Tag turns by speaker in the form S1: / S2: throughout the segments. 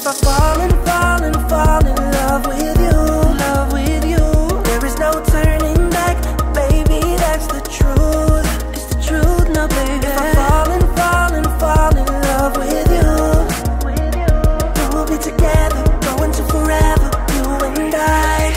S1: I fall in love with you, there is no turning back, baby, that's the truth. It's the truth, no baby. If I fall in love with you, we'll be together, going to forever, you and I.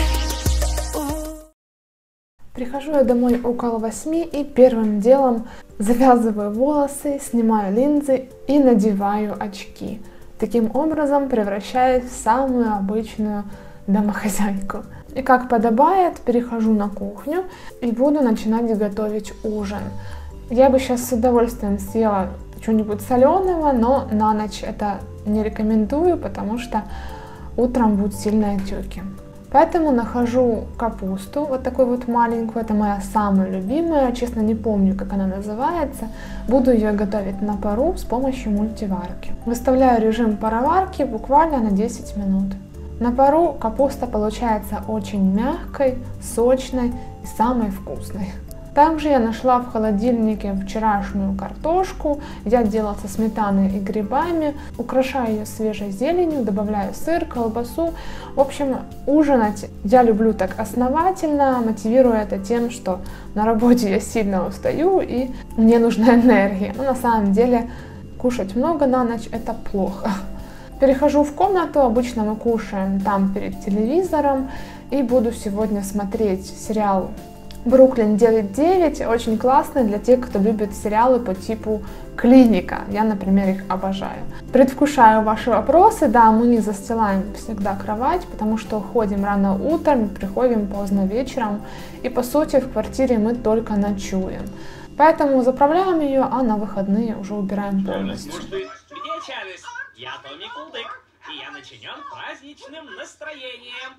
S2: Прихожу я домой около 8 и первым делом завязываю волосы, снимаю линзы и надеваю очки. Таким образом превращаюсь в самую обычную домохозяйку. И как подобает, перехожу на кухню и буду начинать готовить ужин. Я бы сейчас с удовольствием съела что-нибудь соленого, но на ночь это не рекомендую, потому что утром будут сильные отеки. Поэтому нахожу капусту, вот такую вот маленькую, это моя самая любимая, честно не помню, как она называется. Буду ее готовить на пару с помощью мультиварки. Выставляю режим пароварки буквально на 10 минут. На пару капуста получается очень мягкой, сочной и самой вкусной. Также я нашла в холодильнике вчерашнюю картошку, я делала со сметаной и грибами, украшаю ее свежей зеленью, добавляю сыр, колбасу. В общем, ужинать я люблю так основательно, мотивирую это тем, что на работе я сильно устаю и мне нужна энергия. Но на самом деле кушать много на ночь это плохо. Перехожу в комнату, обычно мы кушаем там перед телевизором, и буду сегодня смотреть сериал «Бруклин 9.9», очень классный для тех, кто любит сериалы по типу «Клиника». Я, например, их обожаю. Предвкушаю ваши вопросы. Да, мы не застилаем всегда кровать, потому что уходим рано утром, приходим поздно вечером. И, по сути, в квартире мы только ночуем. Поэтому заправляем ее, а на выходные уже убираем полностью.
S3: Где Чарльз? Я Томми Кулдык, и я начинен праздничным настроением.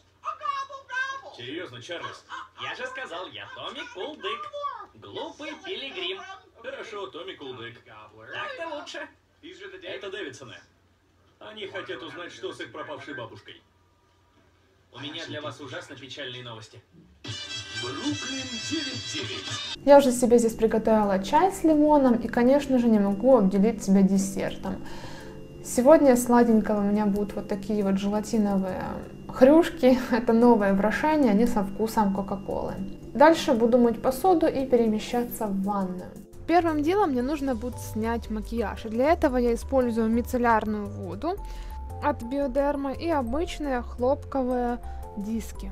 S3: Серьезно, Чарльз? Я же сказал, я Томми Кулдык. Глупый пилигрим. Хорошо, Томми Кулдык. Так-то лучше. Это Дэвидсоны. Они хотят узнать, что с их пропавшей бабушкой. У меня для вас ужасно печальные новости. Бруклин 9.9.
S2: Я уже себе здесь приготовила чай с лимоном и, конечно же, не могу обделить себя десертом. Сегодня сладенького у меня будут вот такие вот желатиновые хрюшки. Это новое брашение, они со вкусом кока-колы. Дальше буду мыть посуду и перемещаться в ванную. Первым делом мне нужно будет снять макияж. И для этого я использую мицеллярную воду от Биодерма и обычные хлопковые диски.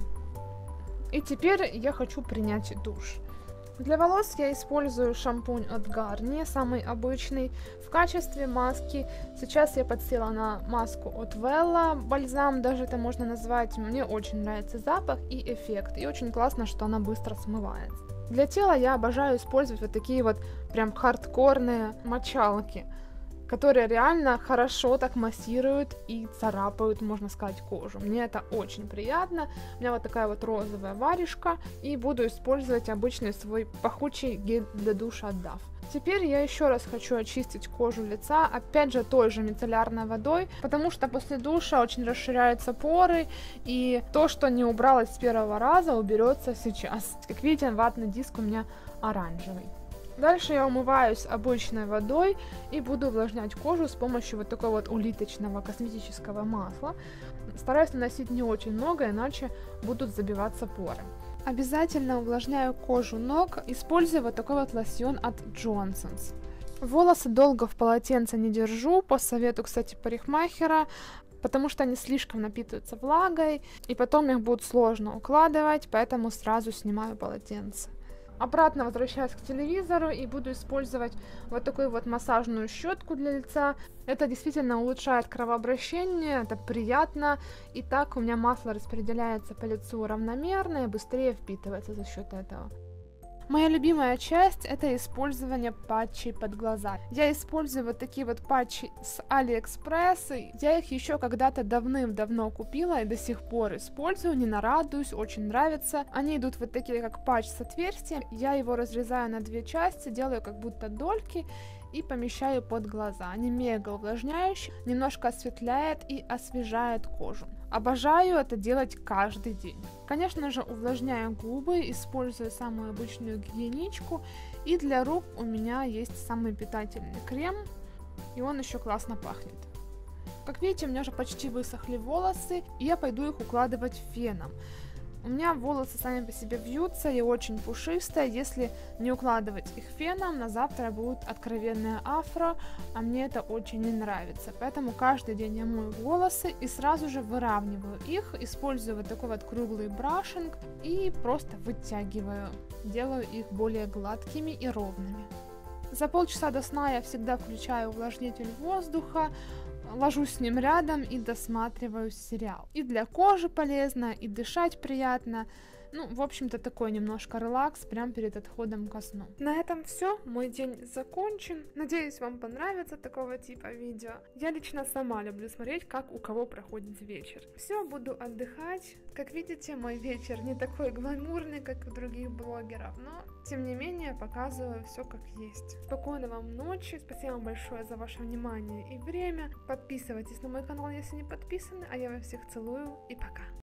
S2: И теперь я хочу принять душ. Для волос я использую шампунь от Garnier, самый обычный. В качестве маски сейчас я подсела на маску от Wella, бальзам даже это можно назвать. Мне очень нравится запах и эффект, и очень классно, что она быстро смывается. Для тела я обожаю использовать вот такие вот прям хардкорные мочалки, которые реально хорошо так массируют и царапают, можно сказать, кожу. Мне это очень приятно. У меня вот такая вот розовая варежка, и буду использовать обычный свой пахучий гель для душа от Dove. Теперь я еще раз хочу очистить кожу лица, опять же той же мицеллярной водой, потому что после душа очень расширяются поры, и то, что не убралось с первого раза, уберется сейчас. Как видите, ватный диск у меня оранжевый. Дальше я умываюсь обычной водой и буду увлажнять кожу с помощью вот такого вот улиточного косметического масла. Стараюсь наносить не очень много, иначе будут забиваться поры. Обязательно увлажняю кожу ног, используя вот такой вот лосьон от Johnson's. Волосы долго в полотенце не держу, по совету, кстати, парикмахера, потому что они слишком напитываются влагой, и потом их будет сложно укладывать, поэтому сразу снимаю полотенце. Обратно возвращаюсь к телевизору и буду использовать вот такую вот массажную щетку для лица. Это действительно улучшает кровообращение, это приятно. И так у меня масло распределяется по лицу равномерно и быстрее впитывается за счет этого. Моя любимая часть — это использование патчей под глаза. Я использую вот такие вот патчи с AliExpress. Я их еще когда-то давным-давно купила и до сих пор использую, не нарадуюсь, очень нравится. Они идут вот такие, как патч с отверстием. Я его разрезаю на две части, делаю как будто дольки и помещаю под глаза. Они мега увлажняющие, немножко осветляет и освежает кожу. Обожаю это делать каждый день. Конечно же, увлажняю губы, использую самую обычную гигиеничку. И для рук у меня есть самый питательный крем, и он еще классно пахнет. Как видите, у меня уже почти высохли волосы, и я пойду их укладывать феном. У меня волосы сами по себе вьются и очень пушистые. Если не укладывать их феном, на завтра будет откровенная афро, а мне это очень не нравится. Поэтому каждый день я мою волосы и сразу же выравниваю их, используя вот такой вот круглый брашинг и просто вытягиваю, делаю их более гладкими и ровными. За полчаса до сна я всегда включаю увлажнитель воздуха, ложусь с ним рядом и досматриваю сериал. И для кожи полезно, и дышать приятно. Ну, в общем-то, такой немножко релакс прямо перед отходом ко сну. На этом все, мой день закончен. Надеюсь, вам понравится такого типа видео. Я лично сама люблю смотреть, как у кого проходит вечер. Все, буду отдыхать. Как видите, мой вечер не такой гламурный, как у других блогеров, но, тем не менее, показываю все как есть. Спокойной вам ночи, спасибо вам большое за ваше внимание и время. Подписывайтесь на мой канал, если не подписаны, а я вас всех целую и пока.